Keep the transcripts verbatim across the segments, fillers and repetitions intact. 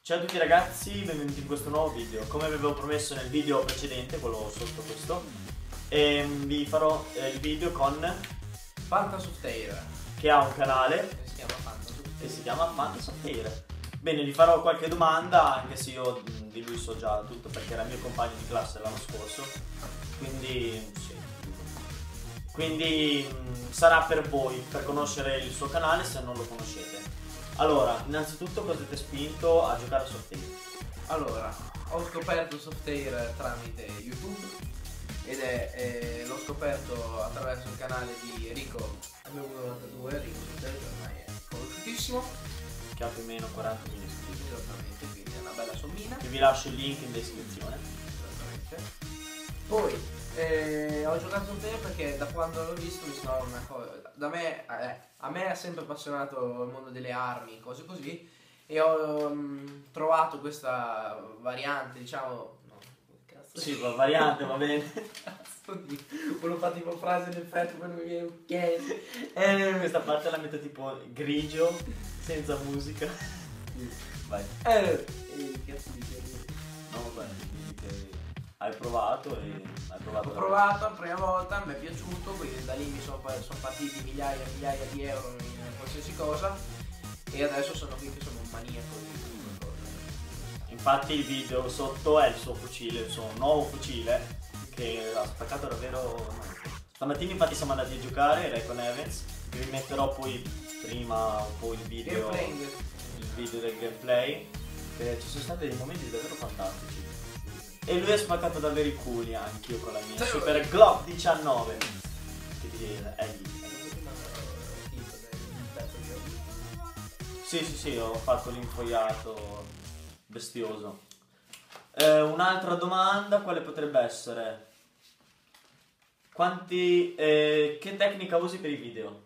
Ciao a tutti ragazzi, benvenuti in questo nuovo video. Come avevo promesso nel video precedente, quello sotto questo, ehm, vi farò eh, il video con Fantasoftair, che ha un canale che si chiama Fantasoftair. che si chiama Fantasoftair. Bene, gli farò qualche domanda, anche se io mh, di lui so già tutto perché era mio compagno di classe l'anno scorso. Quindi sì. Quindi mh, sarà per voi, per conoscere il suo canale se non lo conoscete. Allora, innanzitutto cosa ti ha spinto a giocare a Softair? Allora, ho scoperto Softair tramite YouTube ed è, eh, l'ho scoperto attraverso il canale di Rico M uno novantadue, Rico Softair, che ormai è conosciutissimo, Che ha più o meno quarantamila iscritti. esattamente, quindi è una bella sommina. Che vi lascio il link in descrizione. Esattamente. Poi eh, ho giocato a Softair perché da quando l'ho visto mi sembrava una cosa. Da me, eh, a me ha sempre appassionato il mondo delle armi, cose così, e ho um, trovato questa variante, diciamo. No, che cazzo Sì, la variante va bene. Cazzo di. Volevo fare tipo frase d'effetto per non mi viene un chiede. Eh, questa parte la metto tipo grigio, senza musica. Vai. Eh, eh, che cazzo di chiede? No, vabbè, quindi che hai provato e hai provato. Ho la- provato la prima volta, mi è piaciuto, quindi da lì mi sono, sono partiti migliaia e migliaia di euro in qualsiasi cosa e adesso sono qui che sono un maniaco di queste cose. Infatti il video sotto è il suo fucile, il suo nuovo fucile, che ha spaccato davvero. Stamattina infatti siamo andati a giocare, lei con Evans. Vi metterò poi prima un po' il video, Gameplay. il video del gameplay. Che ci sono stati dei momenti davvero fantastici. E lui ha spaccato davvero i culi, anche io con la mia Sì. Super Glock diciannove. Che ti è lì. Sì, sì, sì, ho fatto l'infogliato bestioso. Eh, un'altra domanda, quale potrebbe essere? Quanti, eh, che tecnica usi per i video?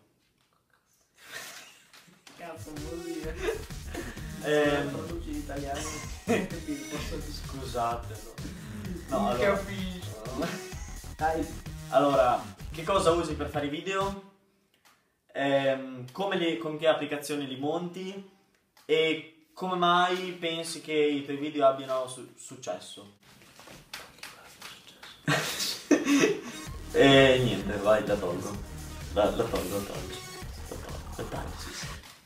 Cazzo vuol dire? Eh, Traduci in italiano. Scusatelo. No, Non allora, capisco. Dai. allora, che cosa usi per fare i video? Ehm, come li, con che applicazioni li monti? E come mai pensi che i tuoi video abbiano su- successo? E niente, vai, la tolgo. La, la tolgo, la tolgo. La tolgo, la taglio, sì,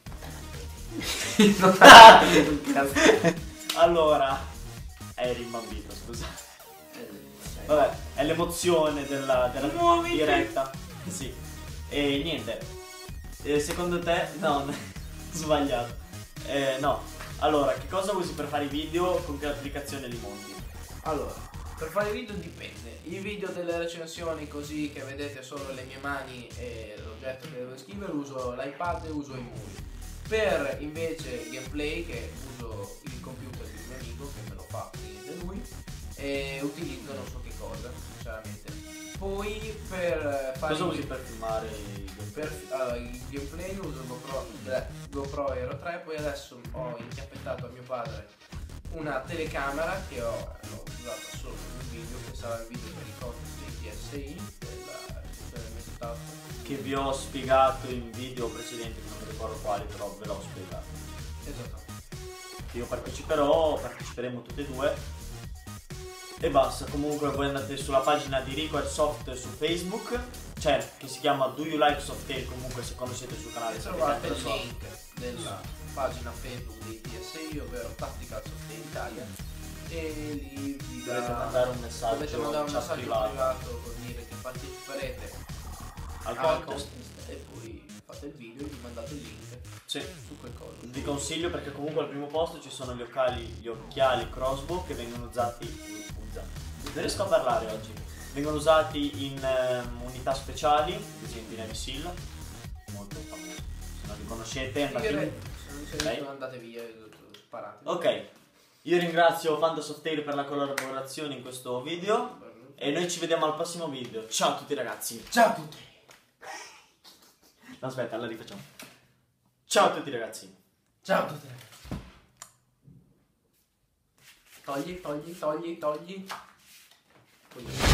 sì. Allora, eri imbambito, scusa. Vabbè, è l'emozione della, della Muoviti. diretta. Sì. E niente. Eh, secondo te. No, sbagliato. Eh, no. Allora, che cosa usi per fare i video? Con che applicazione li monti? Allora, per fare i video dipende. I video delle recensioni così che vedete solo le mie mani e l'oggetto che devo scrivere uso l'iPad e uso i muri. Per invece il gameplay che uso il computer di un mio amico che me lo fa niente lui e utilizzo non so che cosa, sinceramente. Poi per fare Cosa i- usi per filmare i gameplay? per allora, il gameplay uso il GoPro, eh, GoPro Hero tre, poi adesso ho inchiappettato a mio padre una telecamera che ho, l'ho usata solo per un video, che sarà il video per i contest dei T S I, della recensione del metodo. Che vi ho spiegato in video precedenti, che non mi ricordo quali, però ve l'ho spiegato. Esatto. Io parteciperò, parteciperemo tutte e due. E basta, comunque voi andate sulla pagina di Rico Airsoft su Facebook, cioè che si chiama Do You Like Softair, comunque se conoscete il suo canale sapete Trovate anche la il sua. link della pagina Facebook dei T S I, ovvero Tactical Softair Italia, e lì vi Dovete darà- mandare un messaggio, dovete mandare un chat messaggio privato. privato per dire che parteciperete Al al contest. contest e poi fate il video e vi mandate il link Sì. su quel coso. Vi consiglio perché comunque al primo posto ci sono gli occhiali, gli occhiali crossbow che vengono usati, usati. Non riesco a parlare oggi. Vengono usati in ehm, unità speciali, ad esempio in Navy Seal, molto famoso. Se non li conoscete, andate in- Se non siete Ok. andate via e sparate. Ok, io ringrazio Fantasoftair per la collaborazione in questo video e noi ci vediamo al prossimo video. Ciao a tutti ragazzi. Ciao a tutti. No, aspetta, la rifacciamo. Ciao a tutti ragazzi. Ciao a tutti. Togli, togli, togli, togli. Poi-